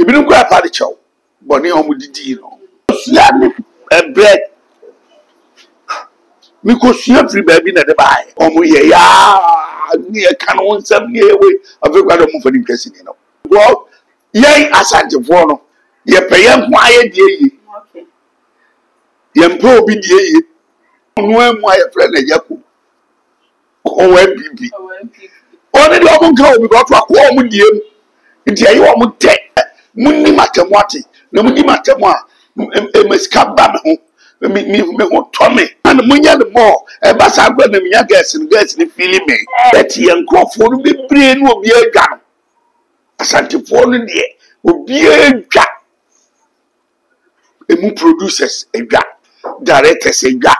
ebinom kwa party chow boni omo didi no sua me bread mi ko sua free baby na de bae omo ye ya ni e kan won sam ni ewe afekwa do mo fani kwesi ni no go yen asantefo no ye peye ho aye die yi Okay. ye mpo obi die yi no amu aye frɛ na yakɔ o wa bibi oni do mo nka obi ko to akɔ omo die mu nti ayi wo mo te munni matemu ate na munni matemu a emeska ba me ho me ho to me and munya the more e ba sa gba na minya gas ni feeling me that yen crofo no bebre no obi adwa no asantefo no de obi adwa emu producers adwa directors adwa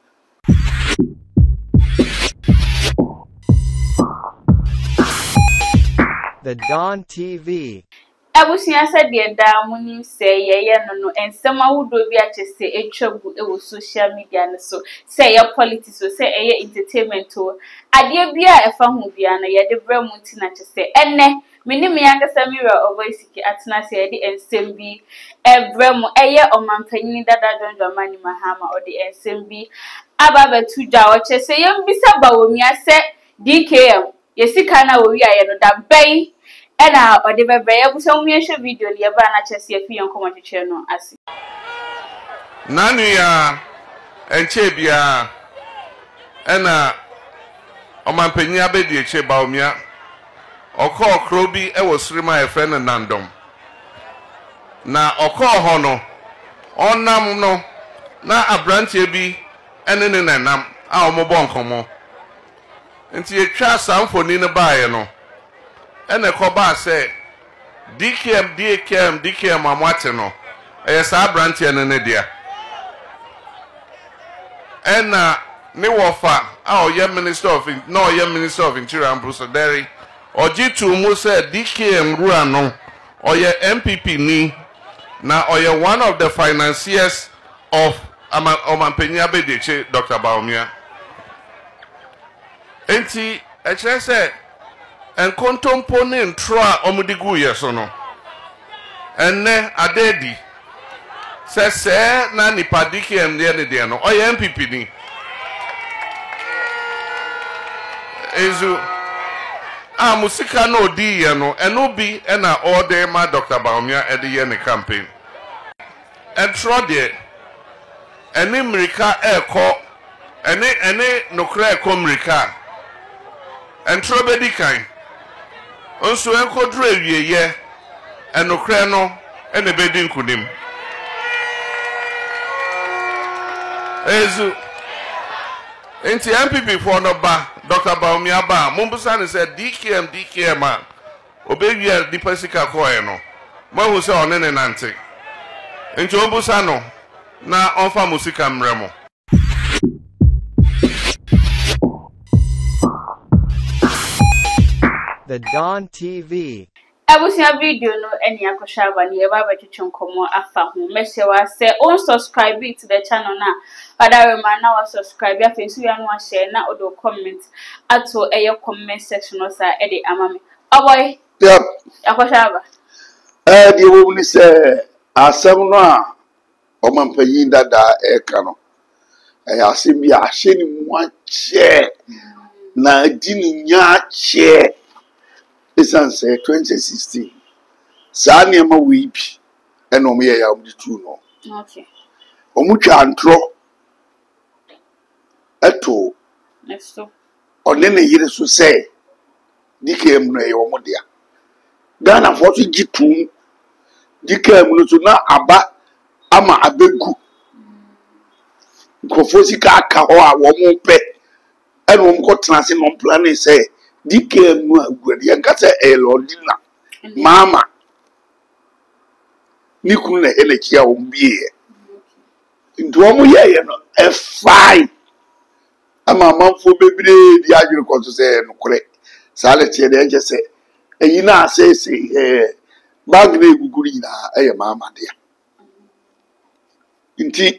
The Dawn TV. Abusia said the Damunim say, no, and some would be at say a trouble with social media. So say your politics, so say a entertainment tour. I dear be a famubiana, yet the Bremuntina to say, and ne, Minimianga Samira or voice at Nasi and Simbi, a Bremo, a year or Mampany that I don't do money Mahama or the Simbi. Ababa 2 Jawaches say, young Bisa Bawumia said, DKM, Yesikana will be that bay. Ena ode bebe ya busa umyeshe video li eba na chesi ya fiyon koma chicheno asi. Nanu ya enche bia ena omampenyi abedi eche baomia oko okrobi ewo srima efe ne nandom na oko ho no onam no na abrantie bi ene ne nanam a omobo nkomo nti etwa samfoni ne baaye no ene koba say DKM amwate no sa branch ene dia ena ne wofa a minister of interior and procedure ojitu mu say DKM rua no oye MPP ni na oye one of the financiers of Omampenya Bedeche Dr. Baumia enti ekire say en contemporanean troa omudigu yeso no enne adedi se na nipadiki de no oye MPP ni ezu musika no odi ye no eno bi na order ma Dr. Baumia ede ye ne campaign en tro de ene mrika eko ene nokra eko mrika en tro bedi kan onso enkodru awieye enokre no ene bedi nkunim ezu enti MPP for no ba Dr. Baumia ba mumbusa ne said DKM a obewia dipasika koe no mahu se onene nante enti ombusa no na onfa musika mremo. The Dawn TV. Abusia video no eni akoshaba ni eba bachichon komo afa hu mese wa se on subscribe to the channel na other man na wa subscribe ya fensu ya no share na odo comment ato eye comment section no sa e de amame aboy yep akoshaba di wo ni se asem no a Omampenyi dada e ka no asem bi a hye ni mu ache na di ni nya ache isan say 2016 sa niema we bi eno me ya omdi tu no okay omutwa antro eto next so onene yire so say DKM no e omodia Ghana for to gitu DKM no so na aba ama abegu kofosi ka aka ho a wo mo pe eno mo ko transe no plan say DKM no agwadi yankasa elodina mama nikunu na elekia ombie ndo mo ye no e fine ama manfo bebre di adwere ko so say no kore sale tie de enje say eyi na asese bag na eguguri na eye mama dia nti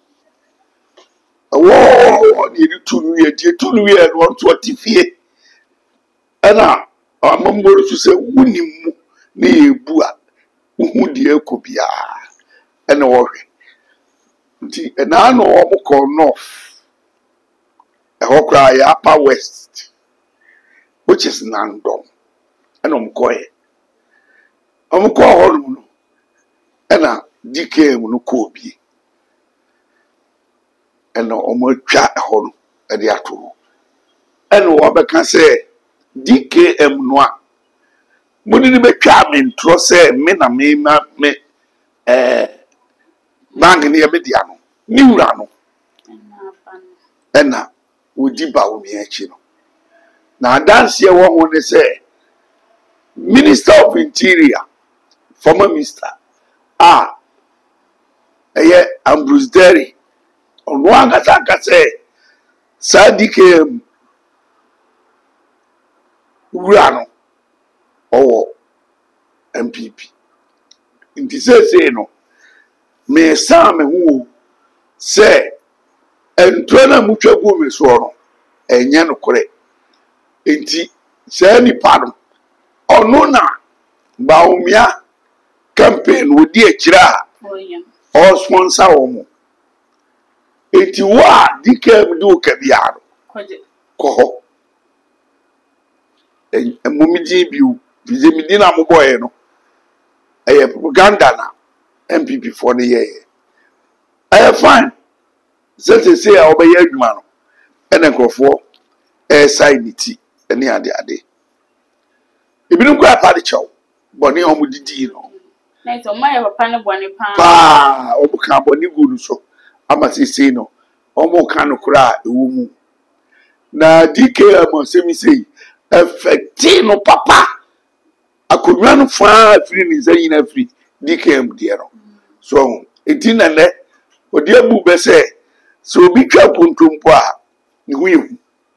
ni tunu ye no to tifie ana amamboro so se wunimu na ebu a hu die ko bia ene wo hwe nti na no wo ko north ehokra ya upper west which is Nandom ene omkoye omko holu no ena DKM no ko bi ene omotwa eholu ede ato ene wo beka se DKM no a muni ni betwa me ntro se me na me bank ni ebedia no ni wura no ena odi ba wo mi achi no na dance ye wo ho ne se Minister of Interior former minister Ambrose Derry ono anga se DKM wura no owo MPP nti se no me sa me hu se entro na mutwa gu me so no enye no kore nti se ni pardon ono na baumia campaign wodi akira o sponsor wo mo nti wa DKM do kabia no ko mumiji biu bije midina mo boye no propaganda na MPP for the year fine say obey adwuma no ene krofo side ti ene ade ebinu kwa party chow boni omu didi no na so my papa ne boni pa obuka boni gudu so ama sisi no omu kan kura ewu mu na DKM semi say effecti no papa akonwa no fa free ni zayina free DKM diero so etina ne odi abu be se so obi twa pontompo a ni hu yehu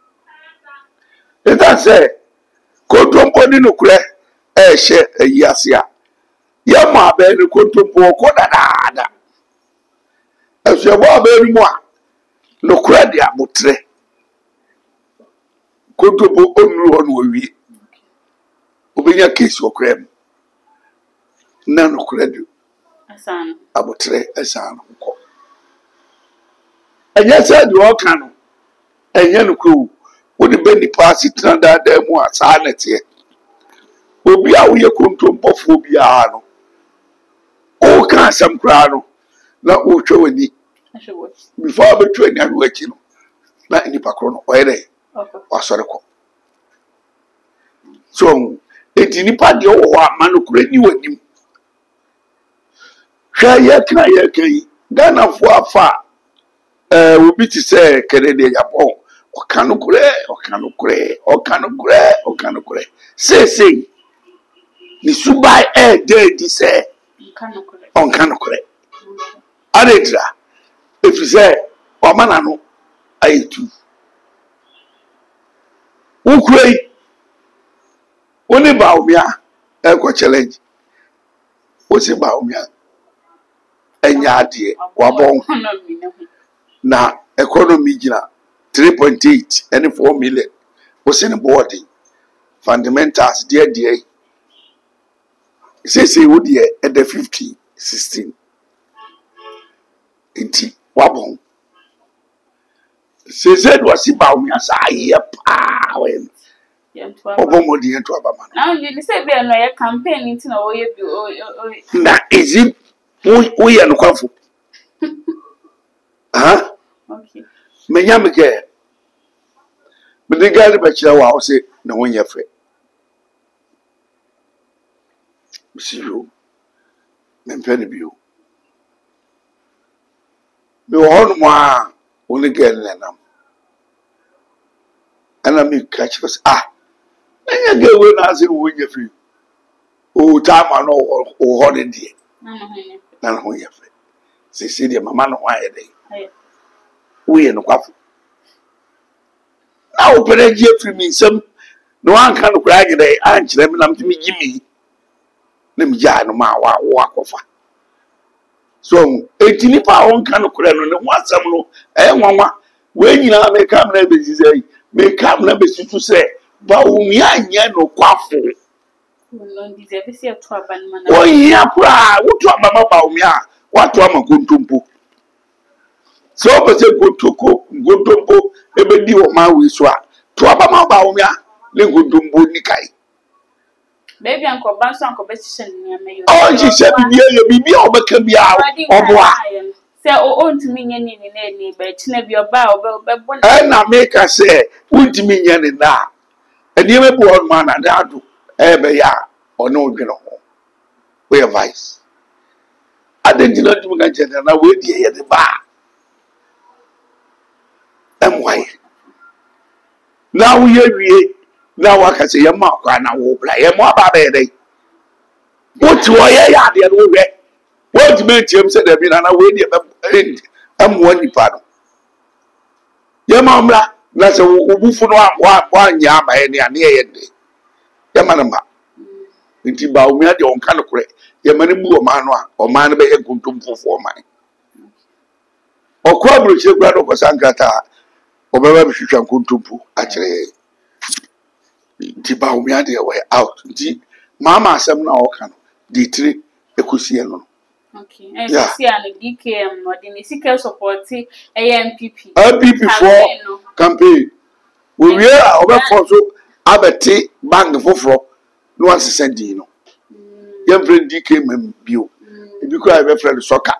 eta se kontompo ni no kure ehye ayiase a ya ma be ni kontompo ko dada ehye bo ba ni mu a no kure dia botre kontompo onru onu owie obenya case okure mu na no kure do asan abotre asan ko enye se di o kan no enye no ko woni be ni pass tanda da mu asa na tie obi a wo ye kontompofo bi a no o kan asam kra no na o twa wani before be twa ni anu achi no na ni pakro no o yere wasore ko so eti ni pa de o wa manukure ni wanim hwa ye kan Ghana fo afa obi ti se Kennedy Japan okanukure say ni subai de di se onkanukure aredra if you say o manano ayitu ukure oni ba omia ko challenge o si ba omia enya ade wabon na economy gina 3.8 and 4 million was in the boarding fundamentals dear say would ye at the 16 inti wabon said was about me as I when obomodi into abama now you say be no your campaign into no we na is it we are no kwafo okay menya mege medigal ba kira wa o se na wonya fe misiyo mempene bio be won mo a oni gel nenam ana mi catch us enya gewe na se wonya fe o tama no o holiday na wonya fe se de mama no wa yede we no kwafo na opere je free nsem no anka no kura gide ankyere me nam timi gimi na mi ja no ma wa akofa so etini pa on kan kura no ne wasam no nwanwa we nyina me kam na bezizai me kam na besitu se ba umi anya no kwafo No deserve see a traban man. Oh, yeah, what to Mama Baumia? What to Ama Guntumpo? So, but say good to cook, good to go, a baby of my wiswa. To Mama Baumia, Lingutumbo Nikai. Baby Uncle Banks Uncle Besson near me. Oh, she said, you be over can be out or what? Say, oh, own to me in any but never your bow, but and I make her say, wouldn't mean any now. And you may be one man and I do, ever ya or no, you know. We advice. I didn't know you get and I wait here at the bar. And why? Now we are now I can say your mouth and I will play a more baby. What to I the other way? What made him say there been an away I'm one part. Your mamma, that's a woof one yam by any near end. Your manama. Nti ba o mi ade on kan kore ye mane bu o man no a o man be ye kuntumfo for man o ko abro che kura do kosankrata o be ba hwehwa kuntumfo a kire nti ba o mi ade we out nti mama asem na o kan di tiri ekosie no. Okay, and see an DKM or the Sika support AMPP. MPP for campaign. We are over for so abete bang for no one send you know. Young friend DKM bio. Because I have a friend soccer.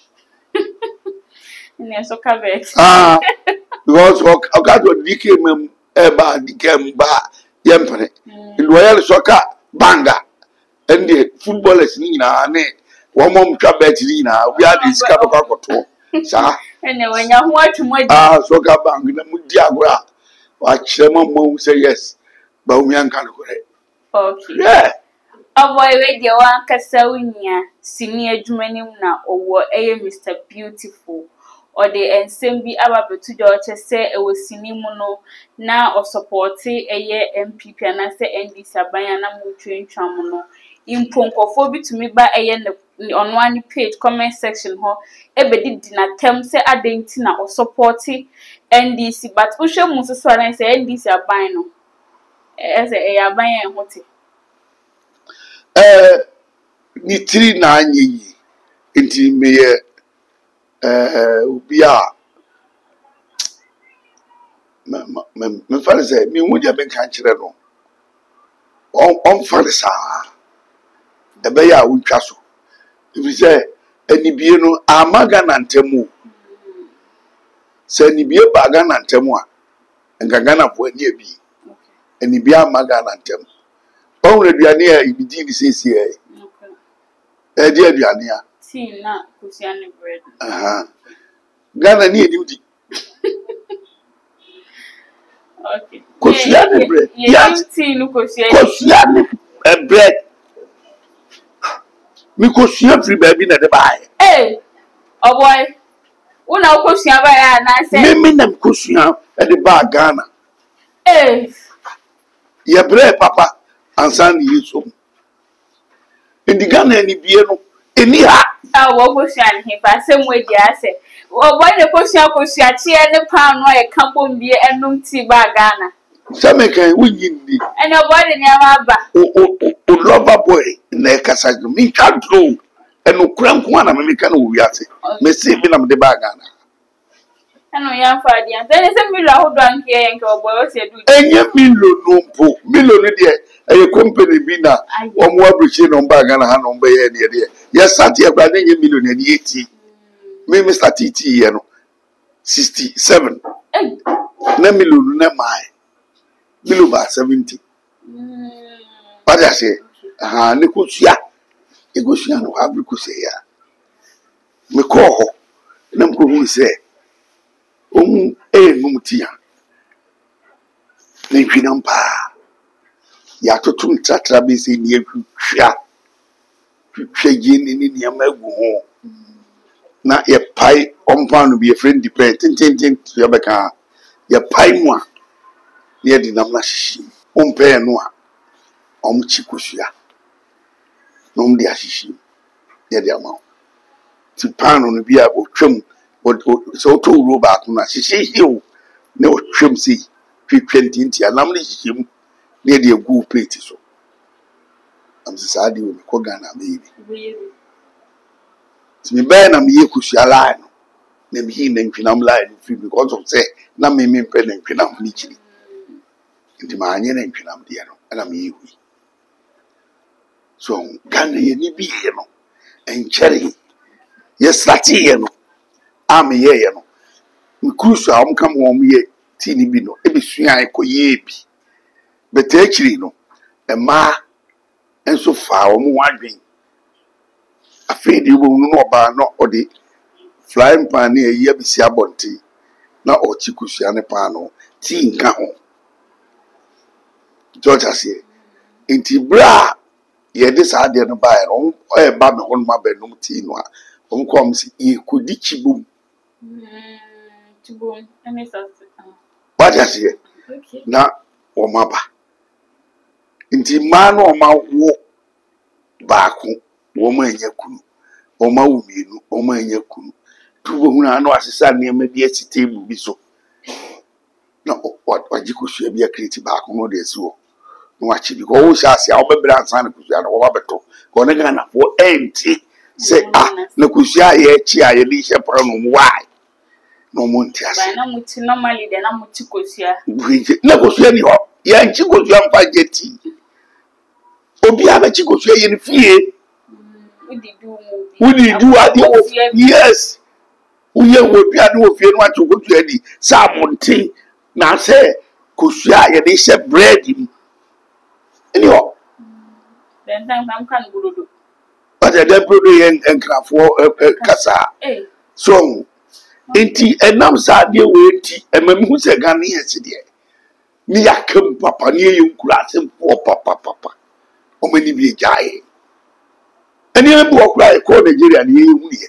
In soccer base. Because I got what DKM eba DKM ba yempre. In Royal Soccer banga and the footballers nina ne. One mom cabin now, we are this capital. Sir, and when you want to my soccer bank in the Mudiagra. Watch them mom say yes, but we can't go. Okay, yeah. Avoid radio one Casawunia, senior Jumanina, or Mr. Beautiful, or the ensemble about to daughter say it was Sinimuno now or supporting a year MPP and I say ND Sabayana Mutuin Chamono. In Ponkophobic to me by a on one page comment section ho ebedi dina tem say adentina or supporting NDC but ushe muso so na say NDC aban no say aban en hote Ni tiri na anyi nti me obi a me fa say me hu dia ben kan kire no on fa sa ebe ya wutwa so if say anibie no amaga na ntemu se anibie ba ga na ntemu a ngaga na fo ani abi anibie amaga na ntemu on reduane ya ibidi ni sesi e di aduane a tea na kusiane bread Ghana ni edudi okay kusiane bread yes tea no kusiane bread mi kusiane free baby na de bae oh boy una kusiane ba ya na say me na kusiane e de ba Ghana ye bread papa ansan yeso indi Ghana ni bie no eni ha wo kusiane he fa sem we di ase wo boy ne kusiane tie ne pan no e ka bombie enum ti ba Ghana Some can win the and your body never lover boy in the Casado. Me can't know and no crank one American who we are saying. May see me on the bagana. I know young father, and then it's a mirror who don't care and go boys. And yet, Milo, dear, a company bina, one more machine on bagana hand on bay any idea. Yes, Satia, but then you million and 80. Me, Mr. TT, 67. Nemilo, Nemai. Below about 70. But I say, Nicosia, Egosiano, Abricosia. Me call Namco who say, Mumutia. Napinampa. Yatotun Tatrabis in your shop. Chagin in your mago. Not your pie on pound to be a friend dependent to your beca. Your pie one. Near the Namashi, Pay Noa, Chikusia, Nom de Ashishi, near the amount. To pan on the beer or trim, but so to robot, she hill, no trim sea, 20 and Namly him near the goo plate so. am sisadi we ko Ghana me bi me be na me ye kusua line na me hin na ntwinam line free because of say na me mpɛ na ntwinam ni chiri nti ma anye na ntwinam de no na me ye hui so Ghana ye ni bi ye no enkyere ye strati ye no am ye no me kusua am kam wo ye ti ni bi no e bi sua ko ye bi bete chiri no ma enso fa wo mu wadwen afi di wo no oba no odi flying pan na ye bi si abonti na o chi kusua ne pan no ti nka ho George asie enti bra ye de sa de no ba no o ba me ho no ma ba no ti no a o kom si e kodi chibum chibum ene sa what asie na o ma ba enti ma no o ma wo baako wo ma enya kunu o ma wo mienu o ma enya kunu tubo huna no asesa ne ma bi esi table bi so na o jikosua bi create baako no de si wo no wachi bi ko wo sha ase a wo bebra ansa na kusua no wo ba beto ko ne Ghana fo enti say na kusua ye chi a ye li she pa no why no mo nti ase ba na muti normally de na muti kusua na kusua ni ho ye nchi kusua mfa jeti obi aba chi kusua ye ni fie Udi do adi wo yes uye wo bia do wo fie no ato kusua di sa monte na say kusua ye dey she bread ni any ho then time kan gudodo but the brodo ye enkrafo kasa so enti enam sa de we ti emamihu se Ghana ye se de ni yakam papa ni ye nkura asem po papa o mani bi jae eni e bu okura e ko Nigeria ni ye hu ye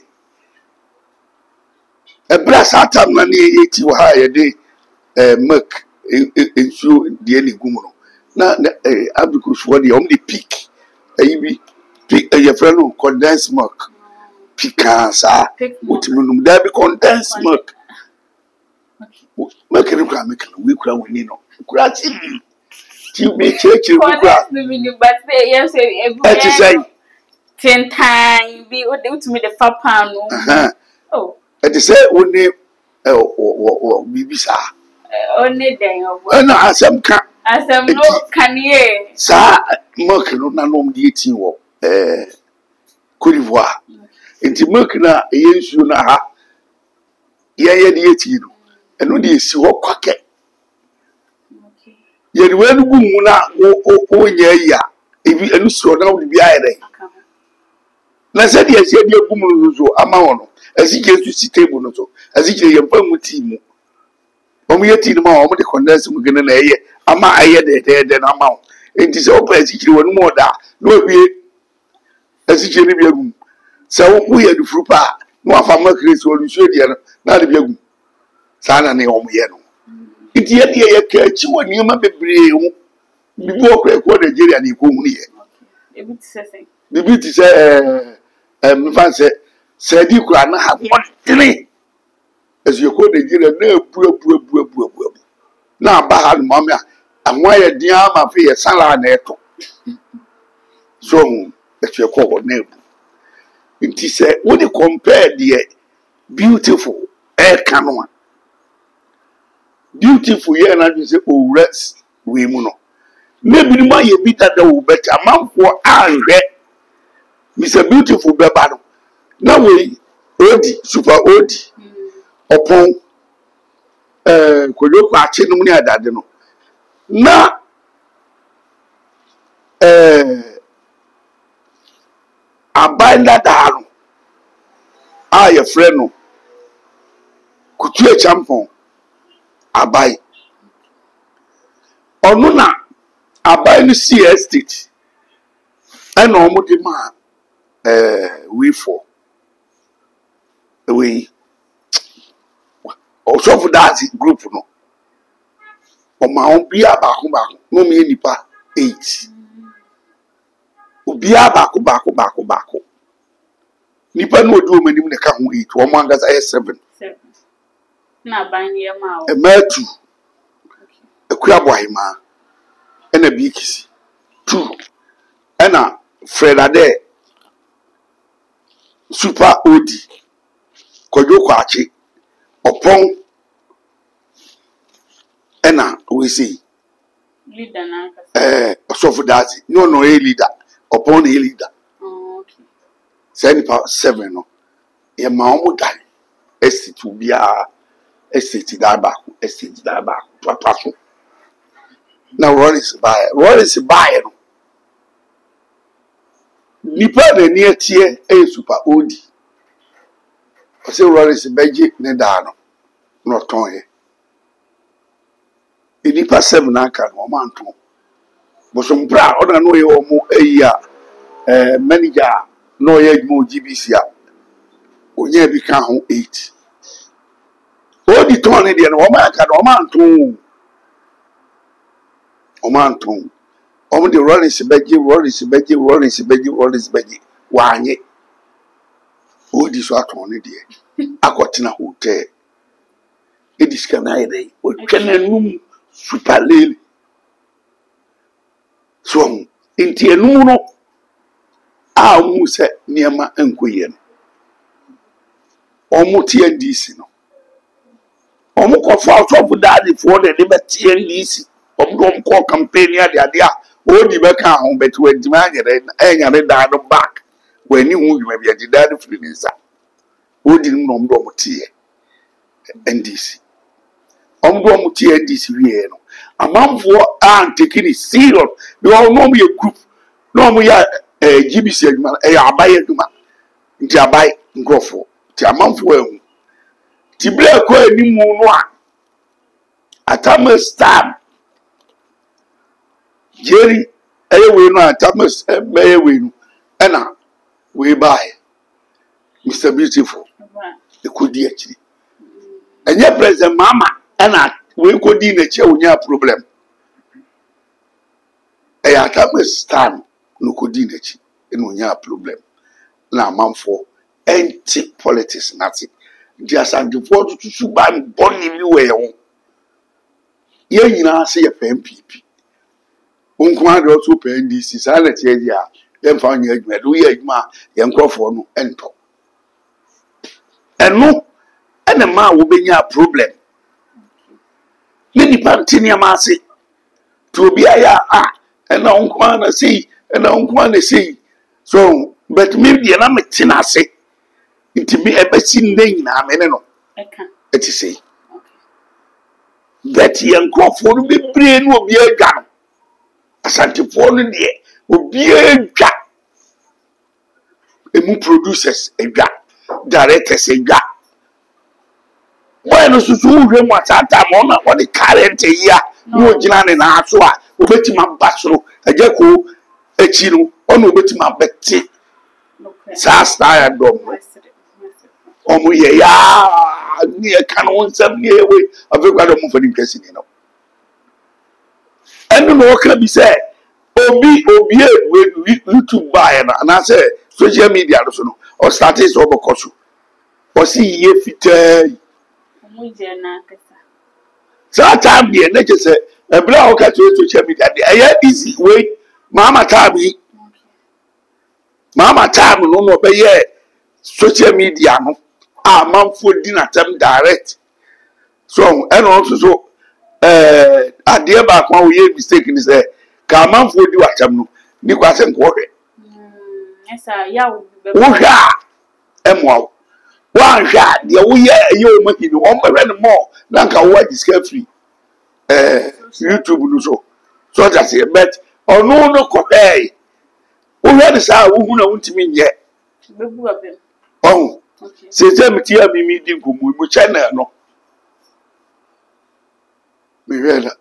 e bra satam na ni ye ti wa ha ye de mak ensu de ni gumu no na abikus wo de om de peak ayi bi ye friend no condensed milk picansa utimunum da bi condensed milk make it we kura woni no kura ti bi cheche kura but yes every ten time bi o de utumi de fa pan no oh it say woni bibisa only den obo na asem no kan ye sa milk no na nom de ti wo Côte d'Ivoire enti milk na yensu na ha ye de ti no eno de si ho kwake ye de wenu gu mu na o nya ya ebi enu si o na wo bi ayere na se de ese de gu mu no so ama wono asike su si table no so asike ye mpa mu ti mu o mu ye ti no ma o mu de condense mu gene na ye ama aye de na ama enti se o pa asike wonu mo da no obie asike ni bi agum se wo ye du frupa no afa ma kresi o lu so de na de bi agum sa na ne o mu ye no iti ye de ye ka chi woni ma bebre hu bibi okwa ko Nigeria ni ko hu ye bibi ti se me fan se di kura na ha wontere esu ko Nigeria na bu na ba ha no ma anwa ye dia ma fe ye sala na eto so esu ko na ebu nti se when you compare the beautiful air canwa beautiful here na you say oh rest we mu no maybe ni ma ye bi tada wo better manfo anhwe Mr. Beautiful beba no na we odi super odi opon kodoko achi no ni adade no na abanda dalo your friend no kutu e champon abai onu na abai no see estate and omo de ma we for we also for that group no o ma on bia ba ko no me nipa 8 obi aba ko nipa no odi o manim ne ka ho 8 o mo angasa 7 na ban ye ma o matu akua boahima ena bikisi 2 ena Fred Ade Super Odi Kojo Kwachi Opon Ena we see leader na Osofu Dazi no a leader upon a leader okay send power 7 no ye ma omo dan estate bia estate da ba papa so na Rollins buy no nipa na ni atie Super Odi o se Rollins beje ne da no ton he nipa 7 aka no ma nton bo so mbra o na no ye o mo eya manager no ye mo GBC a onye bi ka ho 8 Odi ton ne de no ma aka no ma nton o ma nton o de Rollins beje wanye Odi so aton ne de akotena hotel ediska na ide o twenanum super lele so inti enum no a mu se niema enkoye no omo tie ndisi no omo ko fa top daddy for the liberty ndisi omo ko campaign ya de a odi be ka ho betu adima anyare da no back when you hu you be daddy free nsa odi no omo tie ndisi omo tie ndisi wie no amamfo taking it serious they all know me a group no mo ya GBC aduma abaye aduma nti abaye nkrofo ti amamfo ehu ti ble ko animu no a Atamas stab Jerry we no Atamas we no na we buy Mr. Beautiful e kodi akiri enye president mama na we kodi na che onya problem Atamas stand no kodi na chi eno onya problem na amamfo anti politics nati dia sanjufo tutu ban bonni mi we ho ye nyina se ye PMPP onkwa de otu PNDC salet ye dia ye mfa nya adwuma do ye adwuma ye nkrofo no ento eno ene ma wo benya problem ni party ni amase to bia ya ena onkwa na sei so but me dia na metina se intimi ebesi nde nyina me ne no eti sei that young Crawford be brain will be a gun. Asante for the will be a gun. A producers a gun, directors a gun. When you do what's at that moment, what the current year, no Jilan and Asua, Ubetima Basro, a Jaco, a Chino, or Ubetima Betty. Sasta and Dom. Ya near canon 7 year away. I've got a move for interesting, you know. And the more can be said, Obi, when YouTube buy and I say social media or status over Kosu. Or see ye fit. So time the nature say a blow cat to social media. I easy way. Mama Tabi. Mama Tabi no more by social media. No. Man for dinner time direct. So and also so at the back one we mistake is man for do at them no ni kwase nkwohwe yes sir ya wo be wo hwa emwa wan hwa de wo ye o ma hinu o mwe no more na nka wo discover free YouTube no so that say but ono no ko wo hwa de sa wo hu na wontimi nye bebu abem oh se mti ya mimi di nkumu mu channel no me wela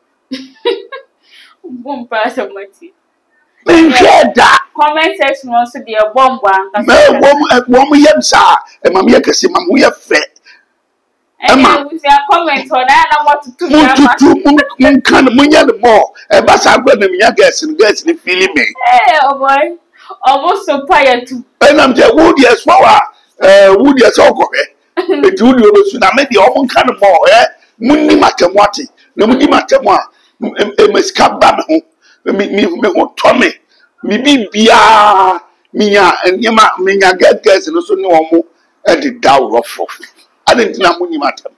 bom pa so mati me sheda comment section also dey bomb anka me wo yem sa e mam ye kase mam wo ye fe e ma we say comment on na what to mun kan mun ya mo e ba sa gwa na me ya guess ni feeling me oh boy almost so fire too e nam je wo di espower would you so go e do you be na me de o kan mo munni matemwati na munni matemwa e meska ba me ho me ho to me bibi bia minya get guys no so ne omo e de daw rofo ade ntina munyi matam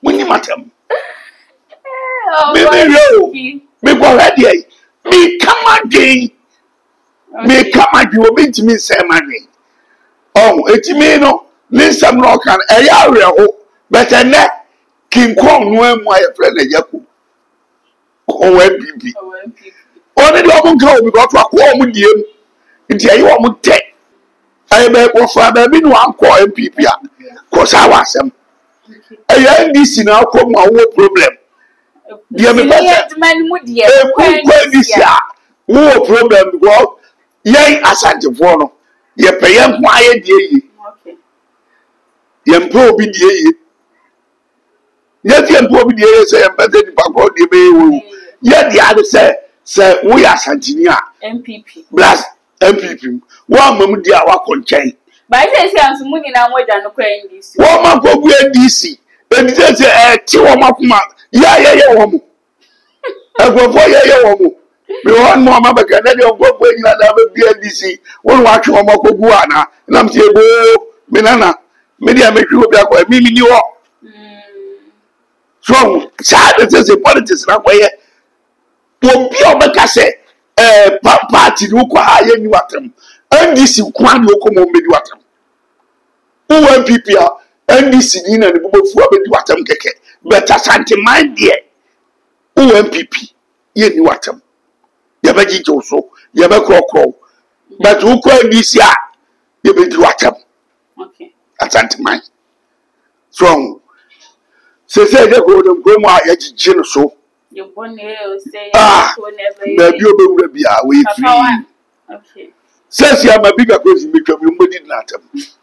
me go ready me come again obi ntimi say mani oh etimi no ne nsam no kan e ya reho but ene King Kong no emu aye friend e yaku o we bibi oni do mo nka obi go to akwa omo diem nti ayi omo te ayi be ko fa be bi no anko MPP a ko sa wasem ayi NDC na ko mo awo problem dia me ba ko NDC a wo problem go yen asante fo no ye peye nko aye die yi ye mpo obi die yi ye tie mpo obi die yi se ye mpete di pa ko die be wo ye di ade se wo ya asantini a MPP blast MPP wo amam di a wa konchen ba se anso mu nyina modwa no kwa NDC wo ma ko bu NDC NDC se ti wo makuma ye wo mu agofo ye wo mu me won mo ma ba ka na de ogofo nyina da ba bi NDC wo wa twe wo makogu ana na mti ebo me nana me dia me twi obi akwa mi ni wo so sad say politics na kwa ye obi obeka se party no kwa ha ye ni watam NDC kwa ni okomo mbedi watam UNPP a NDC ni na ne bobofu abedi watam keke but asante mind there UNPP ye ni watam ye be gijo so ye be krokro but ukwa NDC a ye be di watam okay asante mind so se ye go dem go mo a ye gije no so you born here say so never baby obewura bia we free okay says ya mabiga kwezi metwa mi mbodi na atam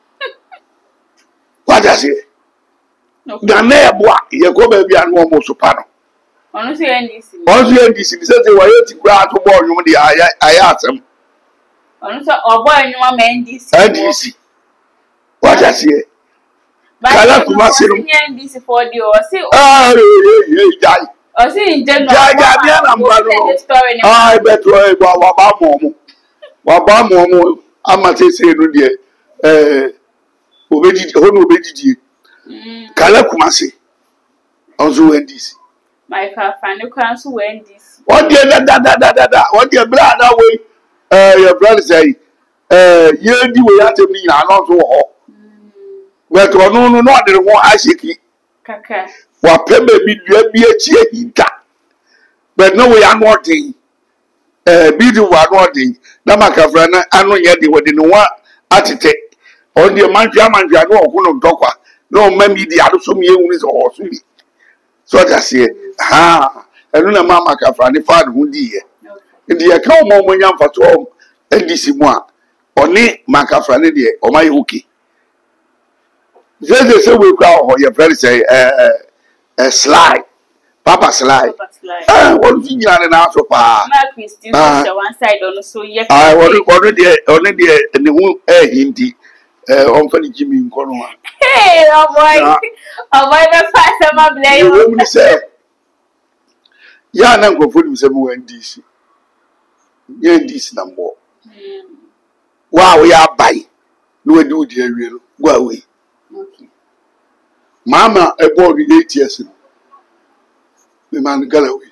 waja se na na eboa ye ko ba bia no mo so pa no onu se NDC ni se wa ye ti kura to bo nwum de aya atam onu so obo enwuma ma NDC waja se kala kuma se no NDC for the o se jai o se in general ja bia na mba no ai beto e wa ba mo amate se no de obedidi hono obedidi kala kuma se onzo NDC my fani kwan so NDC what dey da what dey bra na we your brother say ye di we atem ni na no so ho but ono no de ho ashiki kaka wa pembe bi dua bi achi ehinta but no we are not dey bi di wa no dey na makafra na anu ye de we de no wa atete on the manjua no okuno ndokwa no mami di aduso mi ehunu so osu bi so that say ha enu na mama makafra ni fa de hudi ye ndi ye ka mo nya mfato NDC mu a oni makafra ni de o mai okay ze we kwa ho ye very say slide papa slide what you nyane na so pa na Christian so one side on so ye what de ne hu hindi on fa ni Jimmy nkono wa hey oh boy be fast ma blame you me say ya na nkofo nim say mo NDC ye NDC na mbo wow ya bai no we do the awie no go away okay mama e board 8 years no the man Galloway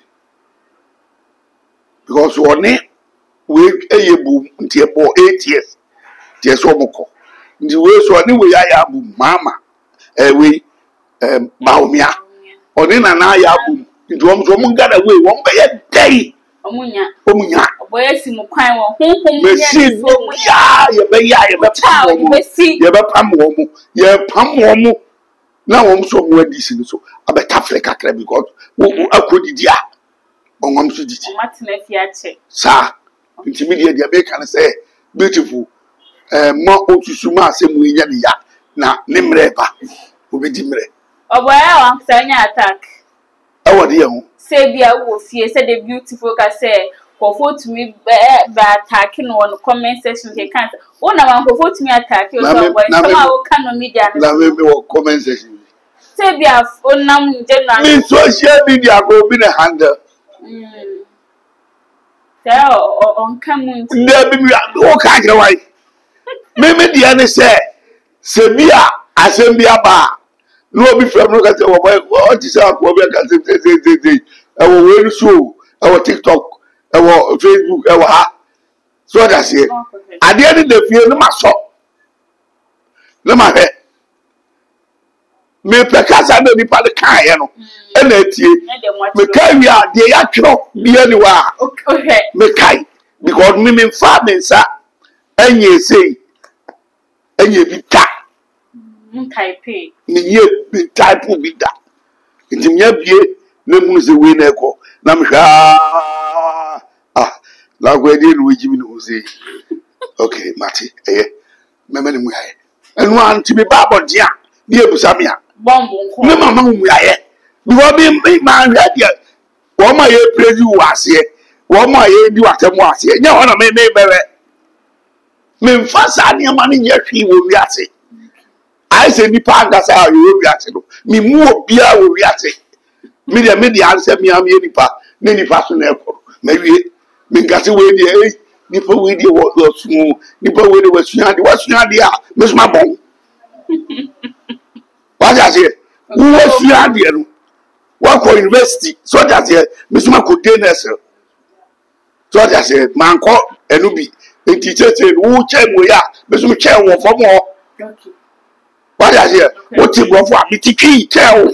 because one we eyebu nti e bo 8 years tie so moko nti we so ani we ya bu mama we baomia oni na ya bu nti won so mun Galloway won be ye dai omunya boy si mu kwan wo honhom ye so mu ya ye be pam wo mu na won so mu NDC no so abeta Africa kra because akodidi a onwam so didi matena fi ache sa intermediate dia be kan say beautiful mo otusuma asemu enya ne ya na ne mre ba obedi mre oboya wan sanya attack awode ye ho say bia wo fie say the beautiful ka say for photo me ba attack no on comment section ke kan wona wan for photo me attack o so boy sama o kan no media na me wo comment section say bia onam general me social media go be the handle on come there be o ka je wai me dia ne se bia asem bia ba no obi from no ka say o ti say ko be ka say e wo we show e wo TikTok e wo Facebook e wo ha so that say ade ni de fie no ma so le ma he me pekasa na nipa de kan ye no e na tie me kai wi ade ya twro bia ni wa me kai because me fa me nsa enye sei enye bi ta type ni ye bi type bi da ntimya bie na mu se we na eko na me hwa la go dey no jimi no say okay mate me ni mu aye enu anti me ba bodia ni ebusa me a bombo nko me mama mu aye because me ma hwa dia wo ma ye praise wo ase wo ma ye di watemu ase nya ho na me bere me mfasa ni ama ni ye hwi wo wi ase ai se ni pa ngasa a wo wi ase no me mu obia wo wi ase me dia anse me am ye nipa ne nipa so na ekoro me wie me ngase we dia nipa we dia wo sumu nipa we dia wasua dia a me so ma bon wa ja se wo wasua dia no wa ko university so that say me so ma ko denese so that say man ko enu bi enti cheche wo che mo ya me so che wo fo mo okay wa ja se wo ti go fo abi ti ki che wo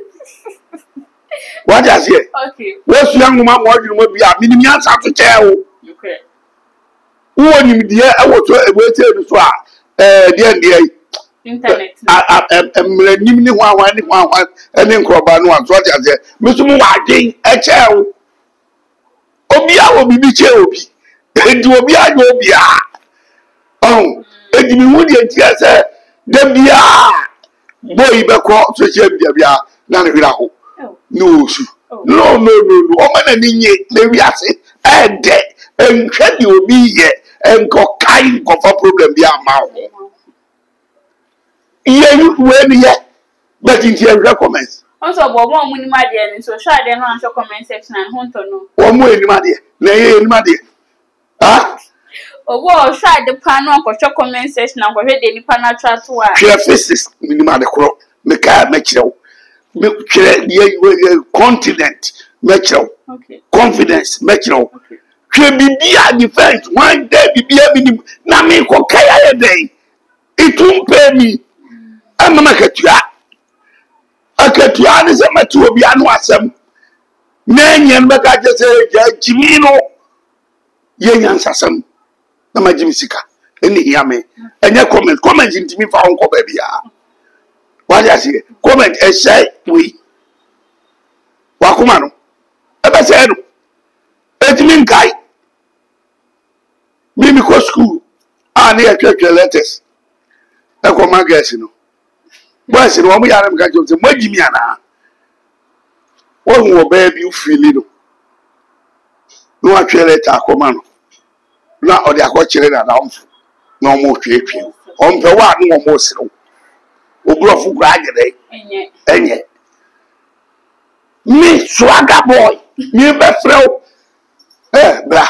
wa ja se okay wo sua nguma mo adwuma mo bi a minimi ansa to che wo okay wo nim die e wo to e wo te so a die internet mre nim ni hwa ene nkroba no an so ja se me so mo wa den e che wo obi a wo bibi che obi enti obi a jo obi a enti mi hu die enti ase de bia boy be ko social media bia na ne hira ho no su no o ma na ni nye na wi ase e de enhwe di obi ye enko kai ko for problem bia ma ho ye you we ni ye but in your comments also bobo mu ni ma de ni so sure de no answer comment section and hunto no o mu eni ma de na ye eni ma de ha obo sure de pa no ko comment section and ko hwe de ni pa na twa to a clear faces minima de kro me ka me kirew me kire ye continent me kirew okay confidence me kirew kire bibia defense one day bibia minim na me ko kaya ye dey itum pay me amama katua akatua ni se matu obi anu asem na nyen be ka je se ja jimi no ye nyansasem na majimi sika eni hia me enye comment ntimi fa onko ba bia wa ja se comment e say we wa kuma no e be say no etimi nkai mi ko school ani e twetwe letters e ko magazine no boys no mo yare mka jom se magimi ana wo hu oba bi ufili no no atwe letter akoma no na odi akọchire na na omfu na omo twetwe ompe wa no omo siro oburofu gura agede enye me swagger boy me be freo bra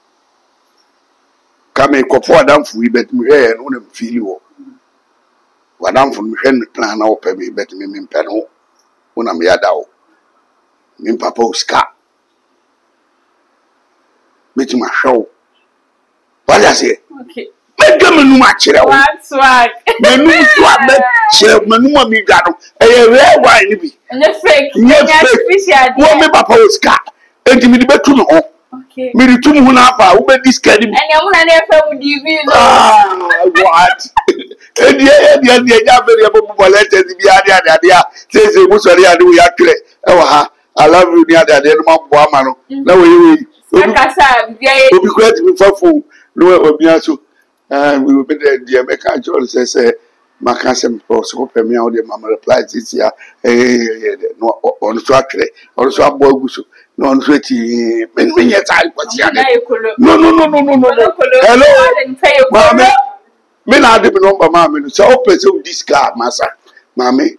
kame kofo adamfu ibet mi he no na fili wo wadamfu mi he na na ope mi bet mi mpe no una mi yada wo mi papa uska meti ma show wala se okay me menu ma kire wo swag menu swag be kire menu ma mi gado e rare wine bi and fake special wo me papa uska enti mi di betu no ho okay mi di tum hu na fa wo be discard bi and you na na fam DV what edi ja be ya bobo letters bi ade say mu sori ade wo ya kire e wa ha I love you ni ade no ma bo ama no na we akasa bia obi ko ati mi fa fo no obi aso we will be there dear make a joy say maka sem pro so pe mi a de mama reply this ya no on so akire on so abo aguso no on so ti me nye tai kwati ade no hello mama me na de no mama me no so open so this car masa mama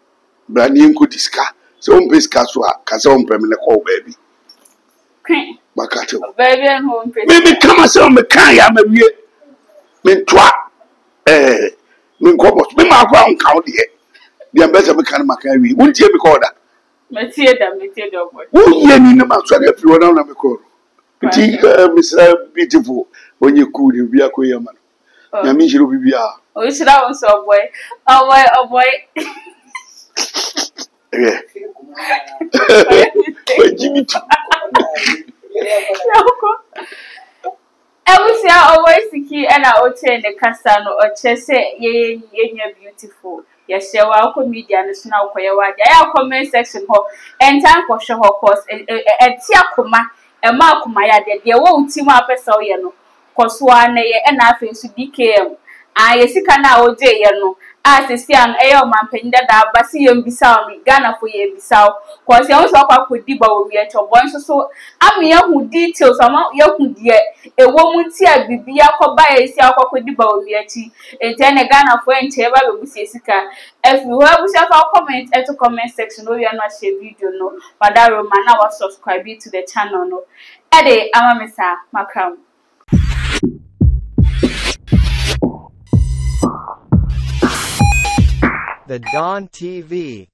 brand nko this car so on pay car so ka so on pe me le call baby Makacho. Baby and home. Me come as on me can ya me me twa me come me ma kwa on count here. The better me can make we. Won't you me call that? Metie boy. Who ye ni na so if you na me call. Piti Mr. Beautiful when you cool you be akoya man. Na me jiro bibia. Oh, you should have so boy. Oh boy. Yeah. Jimmy. I will say always the and I will turn the casano or chess ye beautiful. Yes, you are comedian is now for your comment section hall and time for show her course and Tiakuma and Malcolmaya there won't team up a so yano. Cause one and I think to DKM. I see can now day yano. As a young man penny that Bassi and Bissau, Ghana for ye Bissau, cause you also up with Diba with your boys so. I'm young who details among young dear, a woman tear Bibia by a self with Diba with your tea, and then a Ghana for and Teva with Sika. If you have yourself our comment at the comment section, we are not share video no, but that room and now subscribe to the channel no. Eddie, I'm a Missa, Macam. The Don TV.